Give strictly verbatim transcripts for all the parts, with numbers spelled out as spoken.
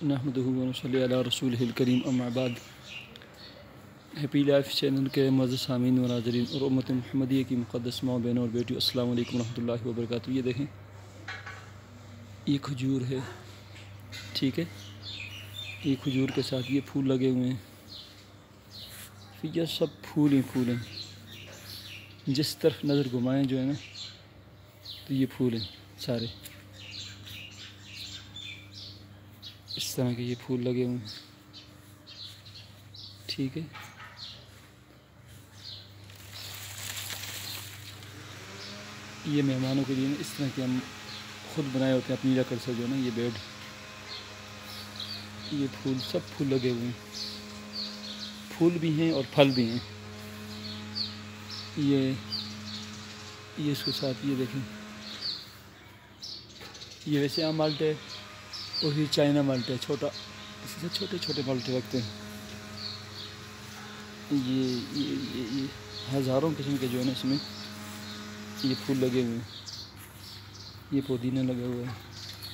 नहमदुहु व नसल्ली अला रसूलिहिल करीम अम्मा बाद। हैप्पी लाइफ चैनल के मज़ सामीन व नाज़रीन और उम्मत मुहम्मदिया की मुक़द्दस माँ बहनों और बेटियों, अस्सलाम वालेकुम रहमतुल्लाहि व बरकातुहू। ये देखें, ये खजूर है, ठीक है। ये खजूर के साथ ये फूल लगे हुए हैं, फिर ये सब फूल ही फूल हैं। जिस तरफ नज़र घुमाएं जो है ना, तो ये फूल हैं सारे। इस तरह के ये फूल लगे हुए हैं, ठीक है। ये मेहमानों के लिए ना इस तरह के हम खुद बनाए होते हैं अपनी लकड़ से, जो ना ये बेड, ये फूल सब फूल लगे हुए हैं, फूल भी हैं और फल भी हैं। ये ये इसके साथ ये देखें, ये वैसे आम माल्टे है और ये चाइना माल्टे है, छोटा, इसी से छोटे छोटे माल्टे रखते हैं। ये ये ये, ये हज़ारों किस्म के जो है ना इसमें ये फूल लगे हुए हैं। ये पुदीना लगा हुआ है,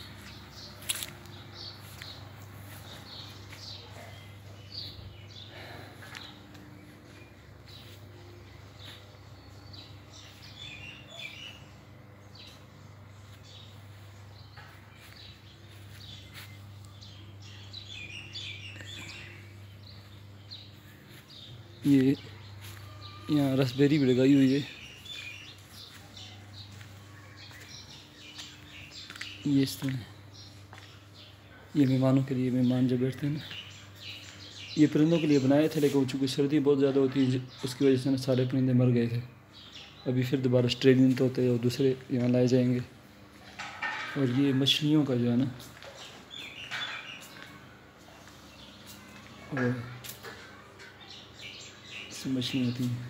ये यहाँ रसबेरी भी लगाई हुई है। ये इस तरह, ये मेहमानों के लिए, मेहमान जब बैठते हैं ना, ये परिंदों के लिए बनाए थे, लेकिन चूँकि सर्दी बहुत ज़्यादा होती है उसकी वजह से ना सारे परिंदे मर गए थे। अभी फिर दोबारा ऑस्ट्रेलियन तोते और दूसरे यहाँ लाए जाएंगे। और ये मछलियों का जो है ना, और इसमें मछलियाँ होती हैं।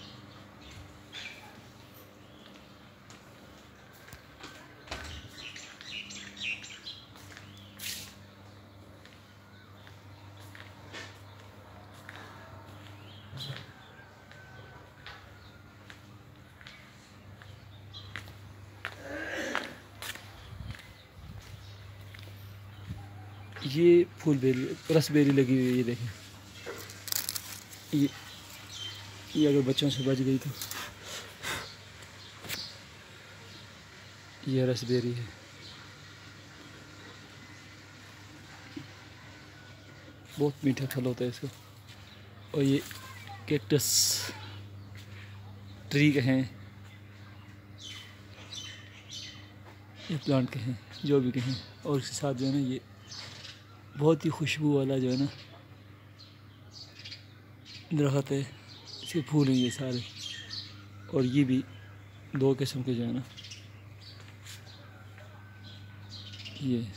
ये फूल बेरी, रसबेरी लगी हुई है, ये देखें। ये ये अगर बच्चों से बच गई तो ये रसबेरी है। बहुत मीठा फल होता है इसका। और ये कैक्टस ट्री के हैं, ये प्लांट के हैं, जो भी कहें। और इसके साथ जो है ना, ये बहुत ही खुशबू वाला जो है ना दरख्त है, इसके फूल हैं ये सारे। और ये भी दो किस्म के जो है ना, ये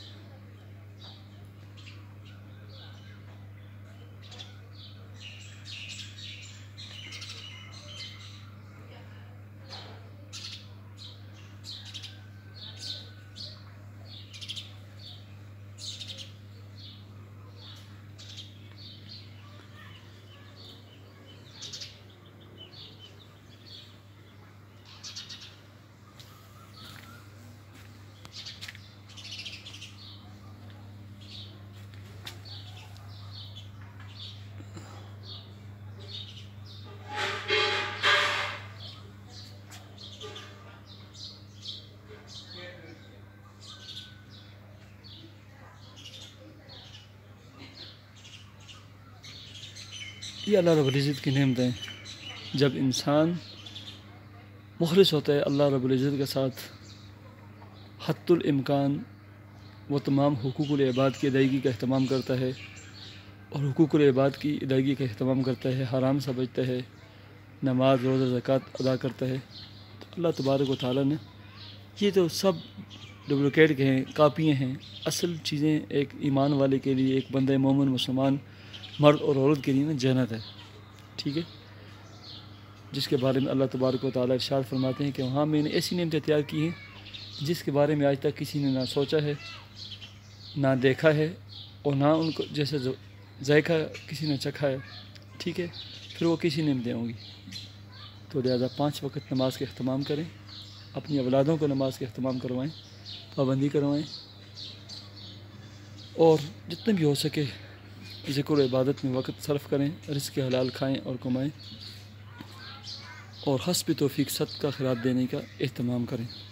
ये अल्लाह रब्बुल इज़्ज़त की नेमतें हैं। जब इंसान मुखलिस होता है अल्लाह रब्बुल इज़्ज़त के साथ, हत्तुल इम्कान वो तमाम हुकूकुल इबाद की अदायगी का अहतमाम करता है और हुकूकुल इबाद की अदायगी का अहतमाम करता है, हराम से बचता है, नमाज रोज़ा ज़कात अदा करता है, तो अल्लाह तबारक व तआला ने ये तो सब डुप्लिकेट के हैं, कापियाँ हैं। असल चीज़ें एक ईमान वाले के लिए, एक बंदे मोमिन मुसलमान मर्द और औरत के लिए ना जन्नत है, ठीक है। जिसके बारे में अल्लाह तबारक व तआला इरशाद फरमाते हैं कि वहाँ मैंने ऐसी नेमतें तैयार की हैं जिसके बारे में आज तक किसी ने ना सोचा है, ना देखा है, और ना उनको जैसे जायका किसी ने चखा है, ठीक है। फिर वो किसी नेमतें होंगी। तो लिहाजा पाँच वक्त नमाज के अहतमाम करें, अपनी औलादों को नमाज के अहतमाम करवाएँ, पाबंदी करवाएँ। और जितने भी हो सके ज़िक्र इबादत में वक़्त सर्फ़ करें, रिज़्क़ हलाल खाएँ और कमाएँ और हस्ब तौफ़ीक सदका खैरात देने का एहतमाम करें।